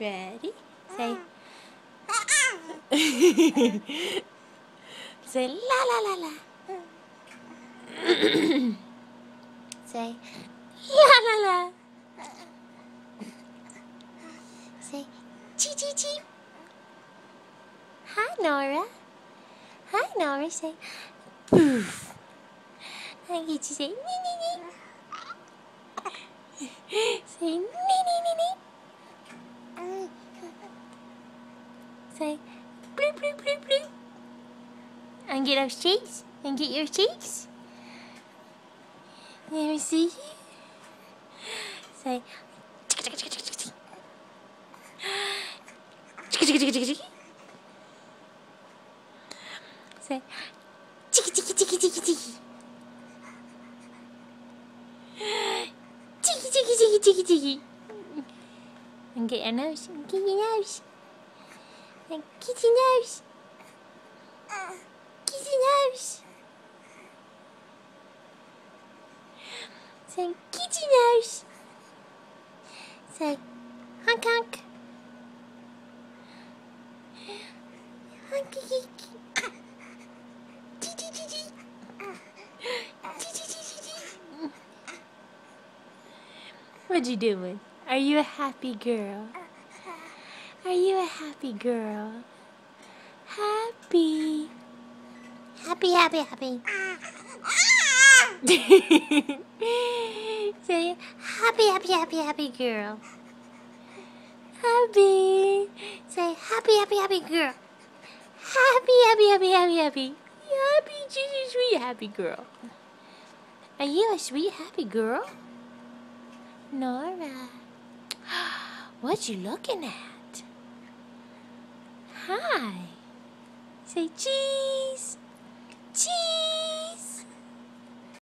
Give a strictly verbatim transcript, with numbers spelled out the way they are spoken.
Ready? Say. Say la la la la. Say la la la. Say chee chee chee. Hi Nora. Hi Nora. Say poof. I get you say nee nee nee. Say nee nee nee nee. Say bloop bloop bloop bloop. And get those cheeks. And get your cheeks. Let me see. Say. Say. Chicky chicky chicky chicky chicky. Chicky chicky chicky chicky chicky. And get your nose. And get your nose. And get your nose. Get your nose. Say, kitty nose. Say, honk honk. Honky honky. What you doing? Are you a happy girl? Are you a happy girl? Happy. Happy, happy, happy. Say, happy, happy, happy, happy girl. Happy. Say, happy, happy, happy girl. Happy, happy, happy, happy, happy. Happy, just a sweet, happy girl. Are you a sweet, happy girl? Nora. What you looking at? Hi. Say cheese.